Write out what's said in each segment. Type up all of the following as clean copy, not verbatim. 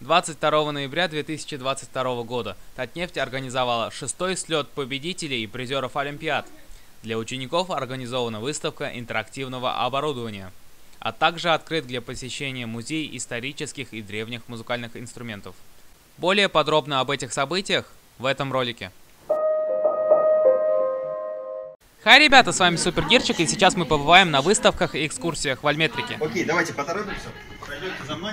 22 ноября 2022 года Татнефть организовала 6-й слет победителей и призеров Олимпиад. Для учеников организована выставка интерактивного оборудования, а также открыт для посещения музей исторических и древних музыкальных инструментов. Более подробно об этих событиях в этом ролике. Хай, ребята, с вами Супергирчик, и сейчас мы побываем на выставках и экскурсиях в Альметрике. Окей, давайте поторопимся. Пойдете за мной.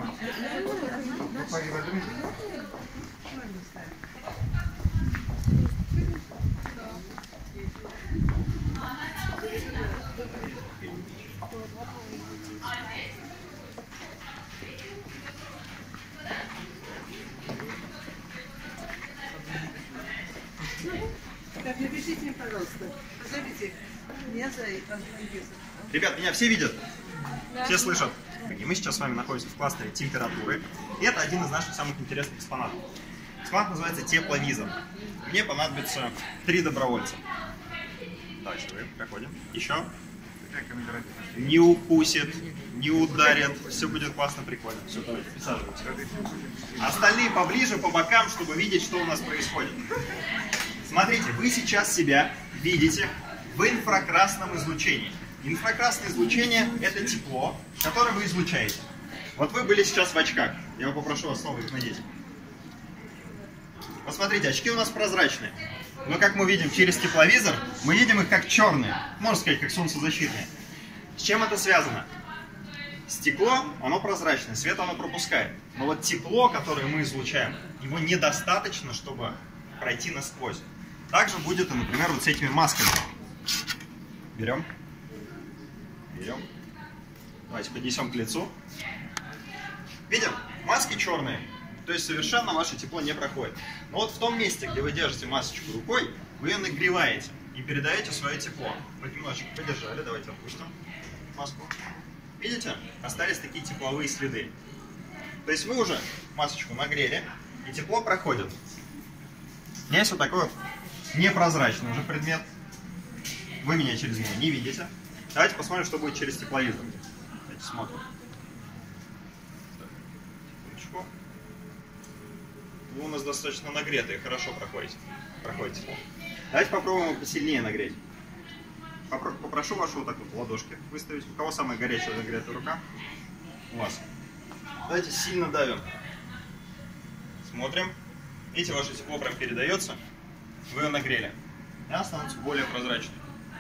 Так, напишите мне, пожалуйста. Позовите меня за Ребят, меня все видят? Да. Все слышат? И мы сейчас с вами находимся в кластере температуры. И это один из наших самых интересных экспонатов. Экспонат называется тепловизор. Мне понадобится 3 добровольца. Дальше вы проходим. Еще. Не укусит, не ударит. Все будет классно, прикольно. Все, давайте, присаживайтесь. Остальные поближе, по бокам, чтобы видеть, что у нас происходит. Смотрите, вы сейчас себя видите в инфракрасном излучении. Инфракрасное излучение – это тепло, которое вы излучаете. Вот вы были сейчас в очках. Я попрошу вас снова их надеть. Посмотрите, очки у нас прозрачные. Но, как мы видим через тепловизор, мы видим их как черные. Можно сказать, как солнцезащитные. С чем это связано? Стекло, оно прозрачное, свет оно пропускает. Но вот тепло, которое мы излучаем, его недостаточно, чтобы пройти насквозь. Также будет, например, вот с этими масками. Берем. Берем. Давайте поднесем к лицу. Видим? Маски черные. То есть совершенно ваше тепло не проходит. Но вот в том месте, где вы держите масочку рукой, вы ее нагреваете и передаете свое тепло. Вот немножечко подержали. Давайте отпустим маску. Видите? Остались такие тепловые следы. То есть вы уже масочку нагрели, и тепло проходит. Есть вот такой вот непрозрачный уже предмет. Вы меня через него не видите. Давайте посмотрим, что будет через тепловизор. Давайте смотрим. Вы у нас достаточно нагретые, хорошо проходит тепло. Давайте попробуем его посильнее нагреть. Попрошу вашу вот так вот ладошки выставить. У кого самая горячая нагретая рука? У вас. Давайте сильно давим. Смотрим. Видите, ваше тепло прям передается. Вы ее нагрели. И она становится более прозрачной.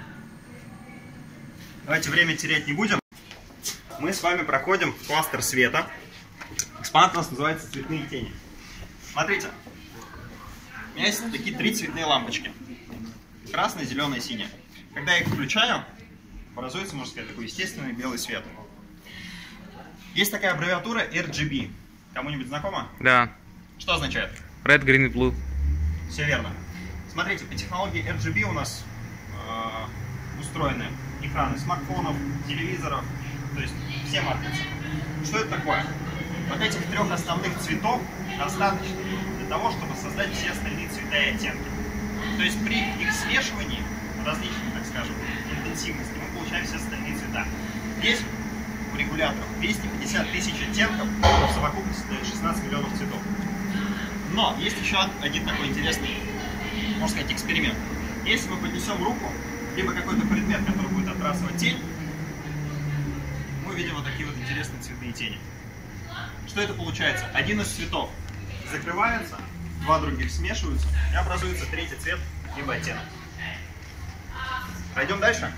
Давайте время терять не будем. Мы с вами проходим в кластер света. Экспонат у нас называется цветные тени. Смотрите. У меня есть такие 3 цветные лампочки. Красная, зеленая, синяя. Когда я их включаю, образуется, можно сказать, такой естественный белый свет. Есть такая аббревиатура RGB. Кому-нибудь знакома? Да. Что означает? Red, Green, Blue. Все верно. Смотрите, по технологии RGB у нас устроены экраны смартфонов, телевизоров, то есть все матрицы. Что это такое? Вот этих 3 основных цветов достаточно для того, чтобы создать все остальные цвета и оттенки. То есть при их смешивании различных, так скажем, интенсивности мы получаем все остальные цвета. Здесь у регуляторов 250 тысяч оттенков, в совокупности дает 16 миллионов цветов. Но есть еще один такой интересный, можно сказать, эксперимент. Если мы поднесем руку, либо какой-то предмет, который будет отбрасывать тень, мы видим вот такие вот интересные цветные тени. Что это получается? Один из цветов закрывается, 2 других смешиваются, и образуется 3-й цвет, либо оттенок. Пойдем дальше?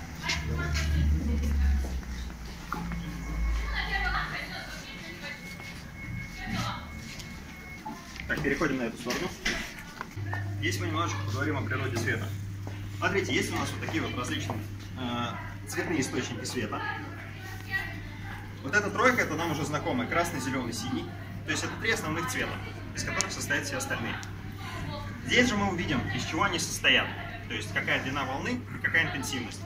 Так, переходим на эту сторону. Здесь мы немножечко поговорим о природе света. Смотрите, есть у нас вот такие вот различные цветные источники света. Вот эта тройка, это нам уже знакомая: красный, зеленый, синий. То есть это 3 основных цвета, из которых состоят все остальные. Здесь же мы увидим, из чего они состоят. То есть какая длина волны и какая интенсивность.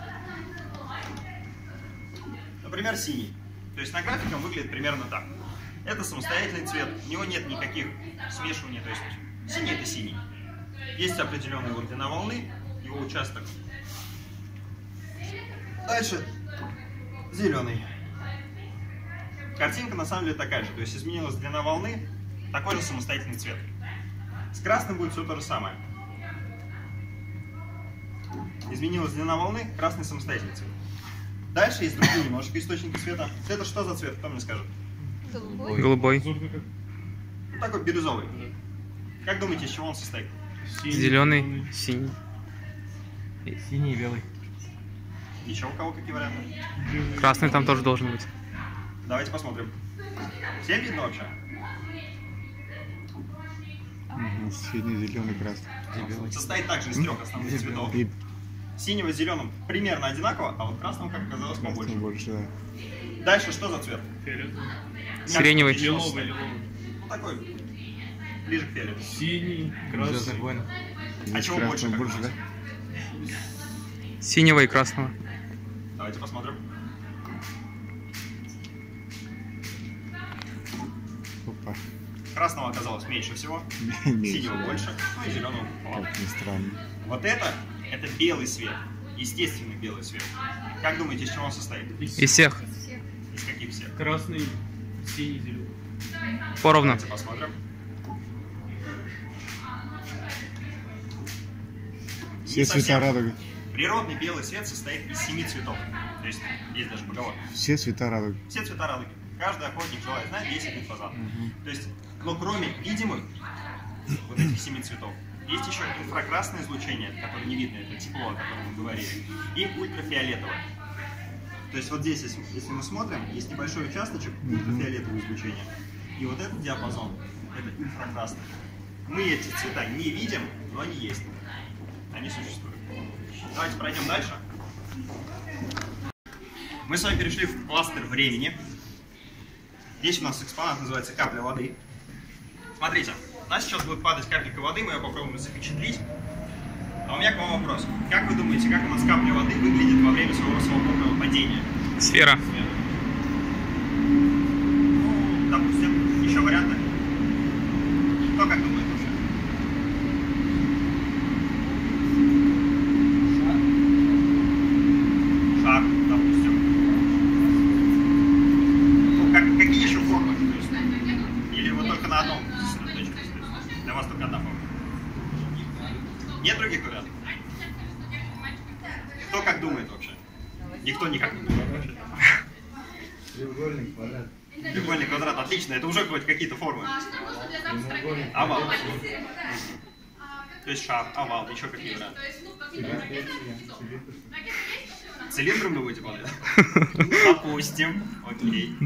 Например, синий. То есть на графике он выглядит примерно так. Это самостоятельный цвет, у него нет никаких смешиваний. То есть синий — это синий. Есть определенная его длина волны, его участок. Дальше зеленый. Картинка на самом деле такая же, то есть изменилась длина волны, такой же самостоятельный цвет. С красным будет все то же самое. Изменилась длина волны, красный самостоятельный цвет. Дальше есть другие немножко источники света. Это что за цвет? Кто мне скажет? Голубой. Вот такой бирюзовый. Как думаете, из чего он состоит? Зеленый, синий. Синий и белый. Еще у кого какие варианты? Красный там тоже должен быть. Давайте посмотрим. Всем видно вообще? Синий, зеленый, красный. Состоит также из трех основных цветов. И Синего с зеленым примерно одинаково, а вот красным, как оказалось, побольше. больше, да. Дальше что за цвет? Сиреневый. Лиловый. Ну такой, ближе к фиолетовому. Синий, красный. А чего больше, как больше, да? думаете? Синего и красного. Давайте посмотрим. Опа. Красного оказалось меньше всего, Меньше. синего больше, ну и зеленого мало. Как ни странно. Вот это белый свет, естественный белый свет. Как думаете, из чего он состоит? Из всех. Из каких всех? Красный, синий, зеленый. Поровну. Давайте посмотрим. Все Не цвета совсем. радуги. Природный белый свет состоит из 7 цветов. То есть есть даже поговорка. Все цвета радуги. Все цвета радуги. Каждый охотник желает знать 10 вид фазанов. То есть, но кроме видимых вот этих 7 цветов, есть еще инфракрасное излучение, которое не видно, это тепло, о котором мы говорили, и ультрафиолетовое. То есть вот здесь, если мы смотрим, есть небольшой участочек ультрафиолетового излучения. И вот этот диапазон, это инфракрасный. Мы эти цвета не видим, но они есть. Они существуют. Давайте пройдем дальше. Мы с вами перешли в кластер времени. Здесь у нас экспонат называется капля воды. Смотрите, у нас сейчас будет падать капелька воды, мы ее попробуем запечатлеть. А у меня к вам вопрос. Как вы думаете, как у нас капля воды выглядит во время своего свободного падения? Сфера. Ну, допустим, еще варианты. Кто как думает вообще? Шар, допустим. Ну, какие еще формы? То есть, или вы только на одном сосредоточились? То есть, для вас только одна форма? Нет других вариантов? Кто как думает вообще? Никто никак не думает вообще. Треугольник, квадрат. Треугольник, квадрат, отлично, это уже хоть какие-то формы. Овал. То есть шар, овал, еще какие варианты? Цилиндром вы будете падать? Допустим. Окей.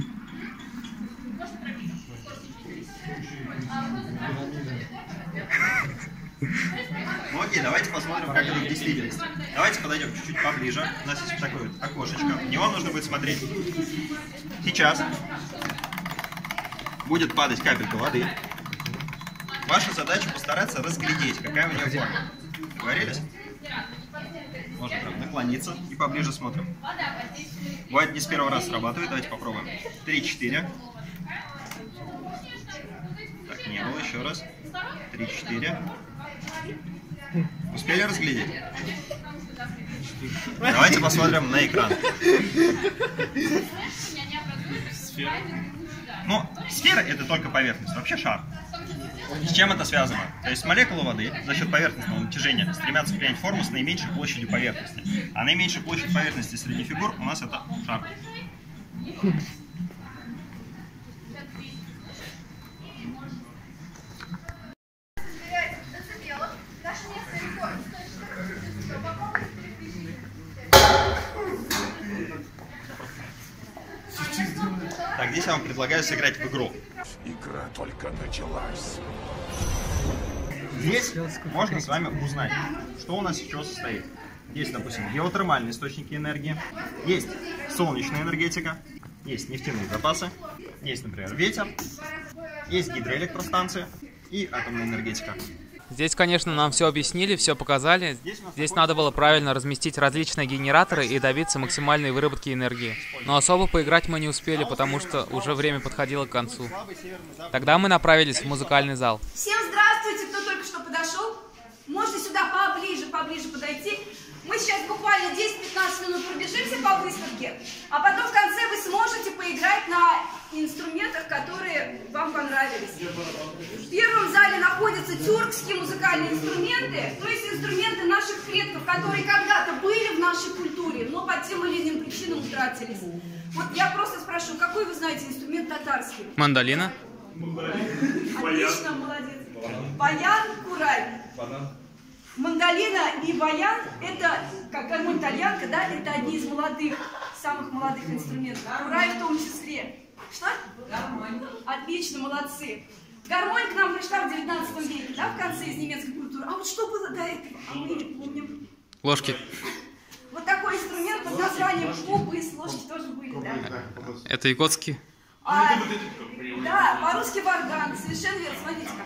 Ну окей, давайте посмотрим, как это в действительности. Давайте подойдем чуть-чуть поближе. У нас есть такое вот окошечко. В него нужно будет смотреть. Сейчас будет падать капелька воды. Ваша задача постараться разглядеть, какая у нее форма. Договорились? Можно прям наклониться и поближе смотрим. Бывает, не с первого раза срабатывает. Давайте попробуем. 3-4. Так, не было. Еще раз. 3-4. Успели разглядеть? Давайте посмотрим на экран. Сфера. Ну, сфера — это только поверхность, вообще шар. С чем это связано? То есть молекулы воды за счет поверхностного натяжения стремятся принять форму с наименьшей площадью поверхности. А наименьшая площадь поверхности среди фигур у нас это шар. Так, здесь я вам предлагаю сыграть в игру. Игра только началась. Здесь можно с вами узнать, что у нас из чего состоит. Есть, допустим, геотермальные источники энергии, есть солнечная энергетика, есть нефтяные запасы, есть, например, ветер, есть гидроэлектростанции и атомная энергетика. Здесь, конечно, нам все объяснили, все показали. Здесь надо было правильно разместить различные генераторы и добиться максимальной выработки энергии. Но особо поиграть мы не успели, потому что уже время подходило к концу. Тогда мы направились в музыкальный зал. Всем здравствуйте, кто только что подошел. Можете сюда поближе подойти. Мы сейчас буквально 10-15 минут пробежимся по выставке, а потом в конце вы сможете поиграть на инструментах, которые вам понравились. В первом зале находятся тюркские музыкальные инструменты, то есть инструменты наших предков, которые когда-то были в нашей культуре, но по тем или иным причинам утратились. Вот я просто спрошу, какой вы знаете инструмент татарский? Мандолина. Отлично, молодец. Баян, курай. Мандолина и баян – это, как гармонь тальянка, да, это одни из молодых, самых молодых инструментов. Курай в том числе. Что? Гармонь. Отлично, молодцы. Гармонь к нам пришла в 19 веке, да, в конце из немецкой культуры. А вот что было до этого? А мы не помним. Ложки. Вот такой инструмент под названием пупыс. Ложки тоже были, да? Это якутский. Да, по-русски варган. Совершенно верно, смотрите-ка.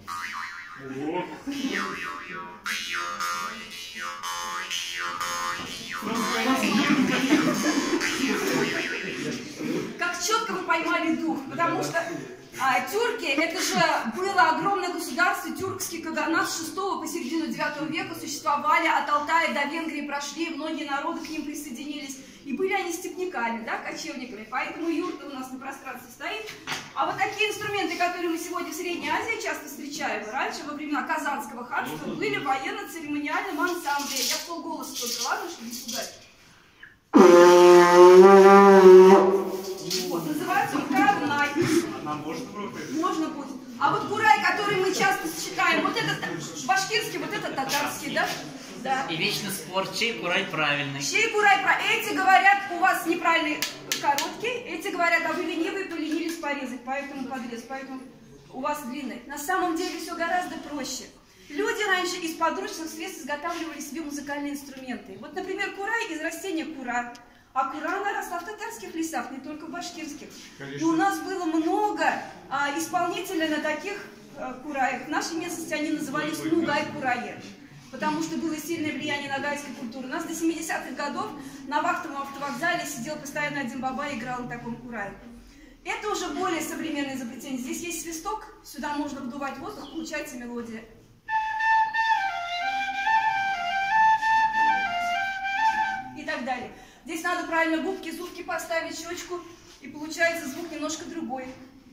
Как четко вы поймали дух, потому что тюрки, это же было огромное государство, тюркский каганат с 6 по середину 9 века существовали, от Алтая до Венгрии прошли, многие народы к ним присоединились, и были они степняками, да, кочевниками, поэтому юрта у нас на пространстве стоит. А вот такие инструменты, которые мы сегодня в Средней Азии часто встречаем, раньше, во времена Казанского ханства, были в военно-церемониальном ансамбле. Я в полголоса только, ладно, чтобы не пугать. Вот, называется он карнай. Можно будет. А вот курай, который мы часто сочетаем, вот этот башкирский, вот этот татарский, да? Да. И вечно спор, чей курай правильный. Чей курай правильный. Эти говорят, у вас неправильный короткий, эти говорят, а вы ленивые, поленились порезать, поэтому подрез, поэтому у вас длинный. На самом деле все гораздо проще. Люди раньше из подручных средств изготавливали себе музыкальные инструменты. Вот, например, курай из растения кура. А кура, она росла в татарских лесах, не только в башкирских. Конечно. И у нас было много исполнителей на таких кураях. В нашей местности они назывались нугай-курае, потому что было сильное влияние ногайской культуры. У нас до 70-х годов на вахтовом автовокзале сидел постоянно один баба и играл на таком курае. Это уже более современное изобретение. Здесь есть свисток, сюда можно вдувать воздух, получается мелодия. И так далее. Здесь надо правильно губки, зубки поставить, щечку, и получается звук немножко другой.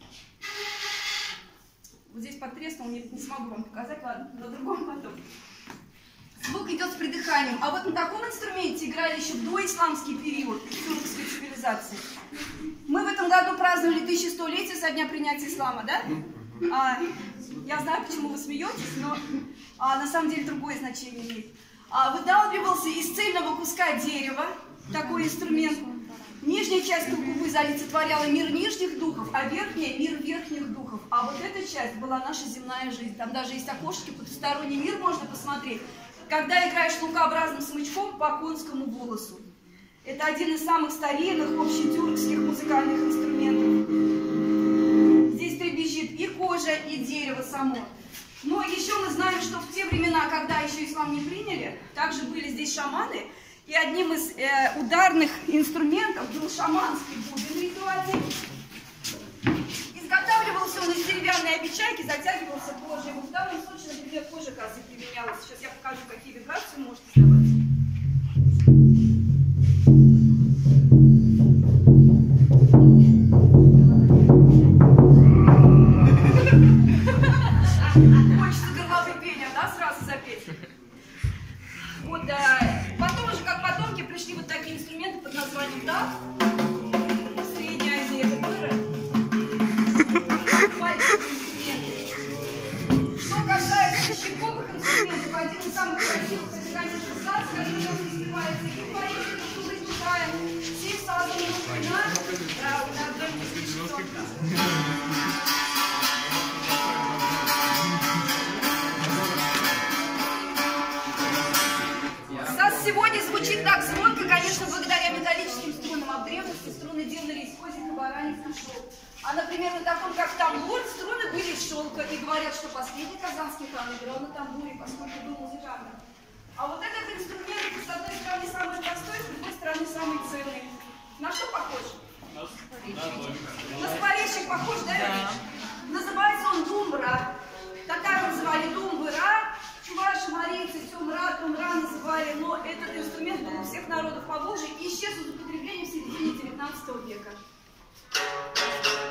Вот здесь подтреснул, не смогу вам показать, ладно, на другом потом. Звук идет с придыханием. А вот на таком инструменте играли еще в доисламский период тюркской цивилизации. Мы в этом году праздновали 1100-летие со дня принятия ислама, да? Я знаю, почему вы смеетесь, но на самом деле другое значение имеет. Выдалбливался из цельного куска дерева такой инструмент. Нижняя часть трубы олицетворяла мир нижних духов, а верхняя – мир верхних духов. А вот эта часть была наша земная жизнь. Там даже есть окошки, потусторонний мир можно посмотреть, когда играешь лукообразным смычком по конскому волосу. Это один из самых старинных общетюркских музыкальных инструментов. Здесь трепещет и кожа, и дерево само. Но еще мы знаем, что в те времена, когда еще ислам не приняли, также были здесь шаманы, и одним из ударных инструментов был шаманский бубен ритуальный. Изготавливался он из деревянной обечайки, затягивался кожей. Вот в данном случае, например, кожа косы применялась. Сейчас я покажу, какие вибрации можете издавать. Хочется горловым пением, да, сразу запеть. Вот, потом уже, как потомки, пришли вот такие инструменты под названием даф. В Средней Азии это было. Что касается щеповых инструментов, один из самых красивых, это, конечно, саз, который у нас называется и поэзия, который звучает, все сазы на древнем. Сегодня звучит так звонко, конечно, благодаря металлическим струнам, а в древности струны делали из козьих и бараньих кишок. А, например, на таком, как тамбур, струны были из шелка, и говорят, что последний казанский хан играл на тамбуре, поскольку был музыкантом. А вот этот инструмент, с одной стороны, самый простой, с другой стороны, самый ценный. На что похож? На скворечник похож, да? Называется он думбра. Татары называли думбыра. Чуваши, марийцы, тумра называли, но этот инструмент был у всех народов Поволжья и исчез из употребления в середине 19 века.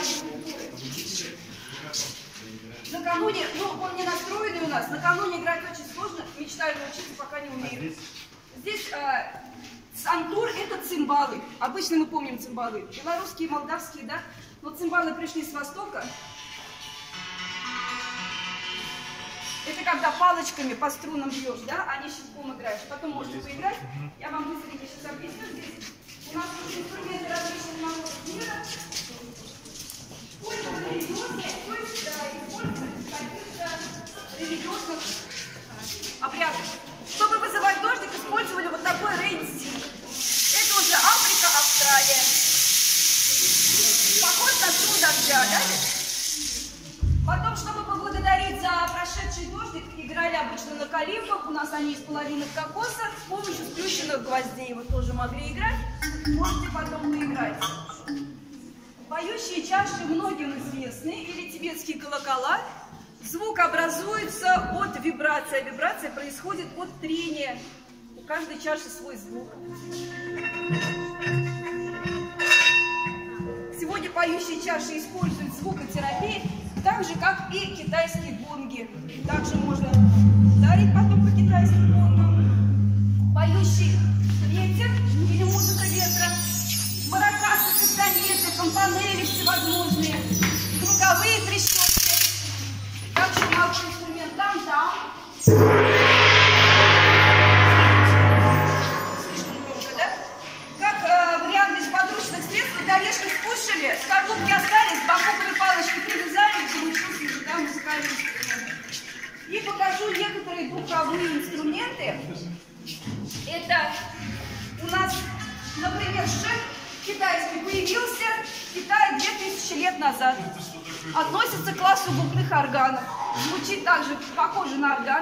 Накануне, ну, он не настроенный у нас, накануне играть очень сложно, мечтаю научиться, пока не умею. Здесь сантур — это цимбалы. Обычно мы помним цимбалы. Белорусские, молдавские, да? Но цимбалы пришли с Востока. Это когда палочками по струнам бьешь, да, а не щипком играешь. Потом можете поиграть. Я вам быстренько сейчас объясню. Здесь у нас инструменты различных народов мира. Используют религиозные, то есть используют каких-то религиозных обрядов. Чтобы вызывать дождик, использовали вот такой рейн-стик. Это уже Африка, Австралия. Похож на шум дождя, да? Потом, чтобы поблагодарить за прошедший дождик, играли обычно на калимбах. У нас они из половины кокоса с помощью сплющенных гвоздей. Вы тоже могли играть. Можете потом поиграть. Поющие чаши многим известны, или тибетские колокола. Звук образуется от вибрации, а вибрация происходит от трения. У каждой чаши свой звук. Сегодня поющие чаши используют звукотерапию, так же, как и китайские гонги. Также можно ударить потом по китайским гонгам. Поющий ветер или музыка ветра, маракасы, кастанеты, кампанели всевозможные, круговые трещотки. Также малый инструмент там-там. Слишком громко, да? Как вариант из подручных средств, орешки скушали, скорлупки остались, бамбуковые палочки привязали, и получился языка музыкальный инструмент. И покажу некоторые духовые инструменты. Это у нас, например, шеф китайский появился в Китае 2000 лет назад. Относится к классу губных органов. Звучит также похоже на орган.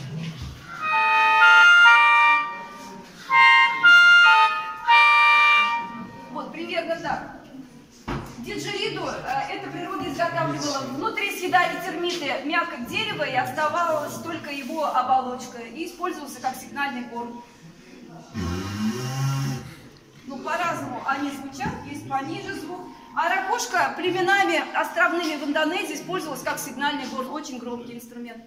Вот, примерно так. Диджериду эта природа изготавливала. Внутри съедали термиты мякоть дерева, и оставалась только его оболочка. И использовался как сигнальный горн. Ну, по-разному они звучат, есть пониже звук. А ракушка племенами островными в Индонезии использовалась как сигнальный горн, очень громкий инструмент.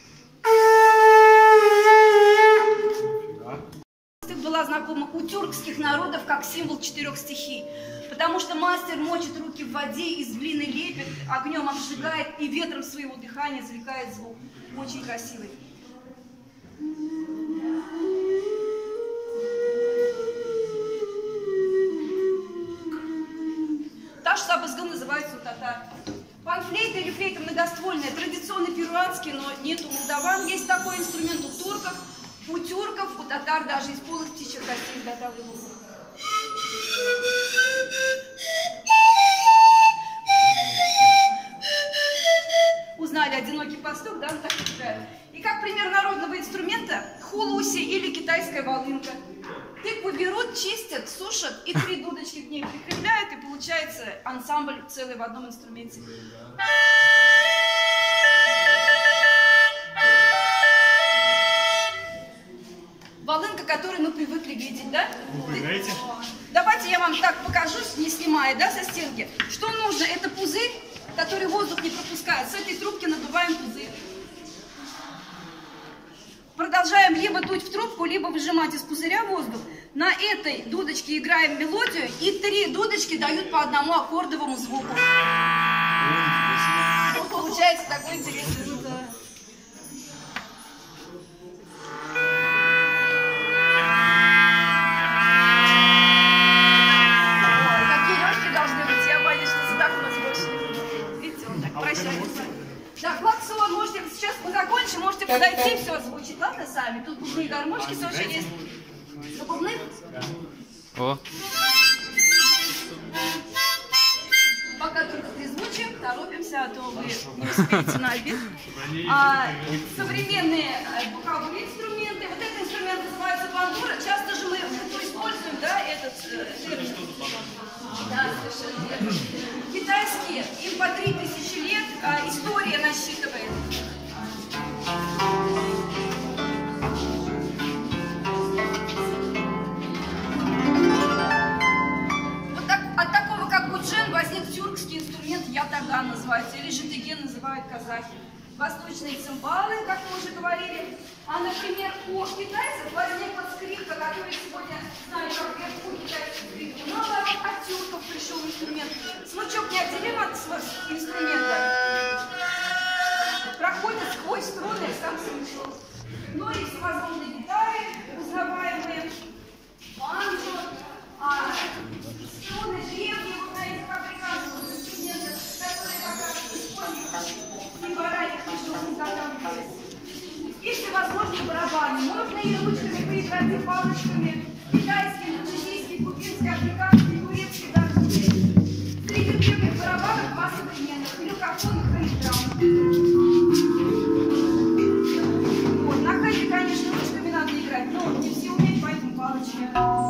Была знакома у тюркских народов как символ 4 стихий, потому что мастер мочит руки в воде, из глины лепит, огнем обжигает и ветром своего дыхания извлекает звук. Очень красивый. Таш сабызгы называется у татар. Панфлейта или флейта многоствольная, традиционный перуанский, но нет у молдаван. Есть такой инструмент у турков, у татар даже из полых птичьих костей изготавливался. Узнали одинокий пастух, да, он так играет. И как пример народного инструмента хулуси или китайская волынка. Тыкву берут, чистят, сушат и 3 дудочки к ней прикрепляют, и получается ансамбль целый в одном инструменте. Волынка, которую мы привыкли видеть, да? Вы играете? Давайте я вам так покажу, не снимая, да, со стенки. Что нужно? Это пузырь, который воздух не пропускает. С этой трубки надуваем пузырь. Продолжаем либо дуть в трубку, либо выжимать из пузыря воздух. На этой дудочке играем мелодию, и 3 дудочки дают по одному аккордовому звуку. Получается такой интересный звук. Какие легкие должны быть, я боюсь, что задохнусь больше. Видите, он так прощается. Да, клаксон, можете сейчас мы закончим, можете подойти, все озвучить, ладно, сами. Тут бубны и гармошки тоже есть. За бубны? О. Пока только трезвучим, торопимся, а то вы не успеете на обед. Современные духовые инструменты. Вот этот инструмент называется бандура. Часто же мы используем, да, этот термин. Да, совершенно верно. Китайские, им по 3000 лет, история насчитывает. Вот так, от такого, как гуджен, возник тюркский инструмент называется, или житеген называют казахи. Восточные цимбалы, как мы уже говорили. А, например, у китайцев возникла скрипка, которую сегодня знаю, как вверху китайскую скрипку. Но наоборот, от тюрков пришел инструмент. Смычок неотделим от инструмента. Проходит сквозь струны сам смычок. Ну и всевозможные гитары, узнаваемые, банджо, струны древние, вот на этих африканских инструментах, которые как раз используются и по ранних книжных изготавливались. И всевозможные барабаны. Можно и ручками поиграть, и палочками. Китайские, индонезийские, кубинские, африканские, турецкие, даже другие. Среди древних барабанов два современных, люкофон и хейтрам. Вот, на хейте, конечно, ручками надо играть, но не все умеют, поэтому палочки.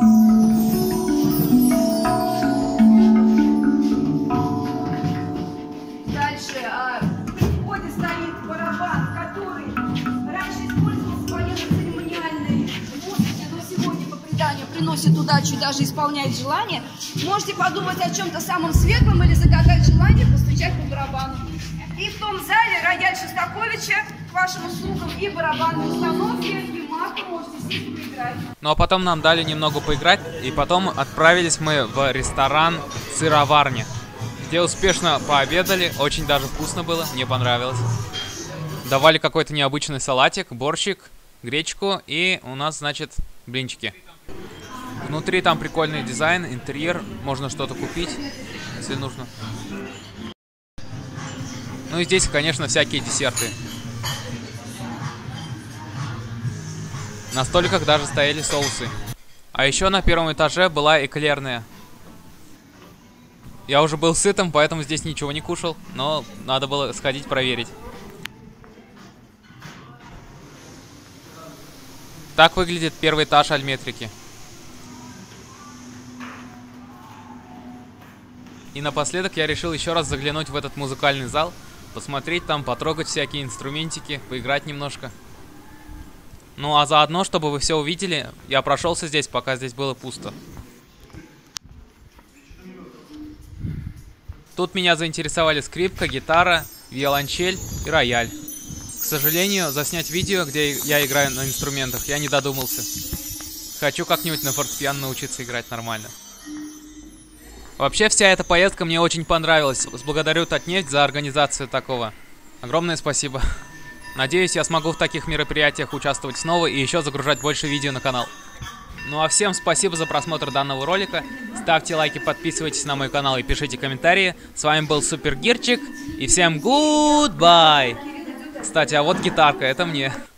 Дальше, в входе стоит барабан, который раньше использовался в военно-церемониальной музыке, но сегодня по преданию приносит удачу и даже исполняет желание. Можете подумать о чем-то самом светлом или загадать желание, постучать по барабану. И в том зале рояль Шостаковича к вашим услугам и барабанные установки, и марку можете здесь поиграть. Ну а потом нам дали немного поиграть, и потом отправились мы в ресторан «Сыроварня», где успешно пообедали, очень даже вкусно было, мне понравилось. Давали какой-то необычный салатик, борщик, гречку, и у нас, значит, блинчики. Внутри там прикольный дизайн, интерьер, можно что-то купить, если нужно. Ну и здесь, конечно, всякие десерты. На столиках даже стояли соусы. А еще на первом этаже была эклерная. Я уже был сытым, поэтому здесь ничего не кушал, но надо было сходить проверить. Так выглядит первый этаж Альметрики. И напоследок я решил еще раз заглянуть в этот музыкальный зал, посмотреть там, потрогать всякие инструментики, поиграть немножко. Ну а заодно, чтобы вы все увидели, я прошелся здесь, пока здесь было пусто. Тут меня заинтересовали скрипка, гитара, виолончель и рояль. К сожалению, заснять видео, где я играю на инструментах, я не додумался. Хочу как-нибудь на фортепиано научиться играть нормально. Вообще, вся эта поездка мне очень понравилась. Благодарю Татнефть за организацию такого. Огромное спасибо. Надеюсь, я смогу в таких мероприятиях участвовать снова и еще загружать больше видео на канал. Ну а всем спасибо за просмотр данного ролика. Ставьте лайки, подписывайтесь на мой канал и пишите комментарии. С вами был Супер Гирчик. И всем goodbye! Кстати, а вот гитарка, это мне.